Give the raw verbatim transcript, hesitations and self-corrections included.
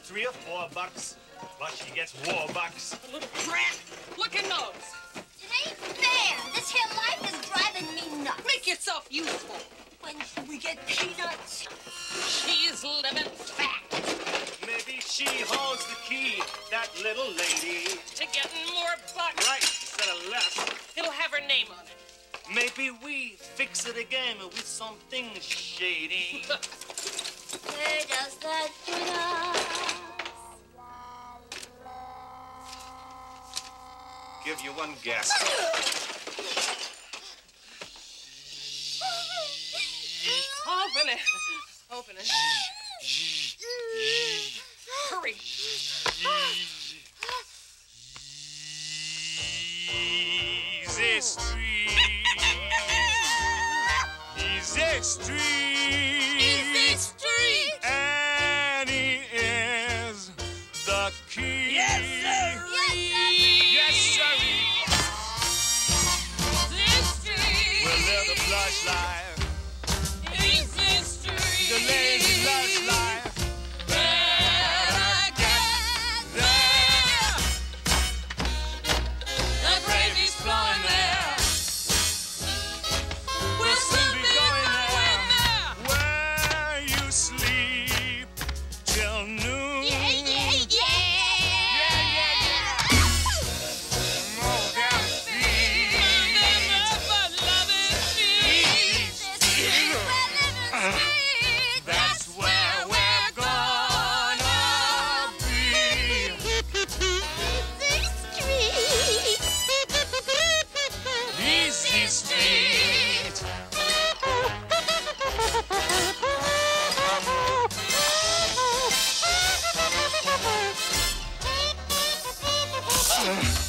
three or four bucks, but she gets war bucks. A little brat. Look at those. It ain't fair. This here life is driving me nuts. Make yourself useful. When should we get peanuts? She's living fat. Maybe she holds the key, that little lady. To getting more bucks. Right, instead of less. It'll have her name on it. Maybe we fix it again with something shady. Where does that put us? Give you one guess. Open it. Open it. Hurry. Easy street. Easy street. Easy street. And he is the key. Yes, sir. Yes, sir. Easy street. We'll live the plush life. Easy street. The lazy plush life. Better get there. The gravy's flowing there. We'll soon be going there. Where you sleep till noon. Yeah, yeah, yeah. Yeah, yeah, yeah. Oh, that beat. That's where we're gonna be. Easy street. Easy street.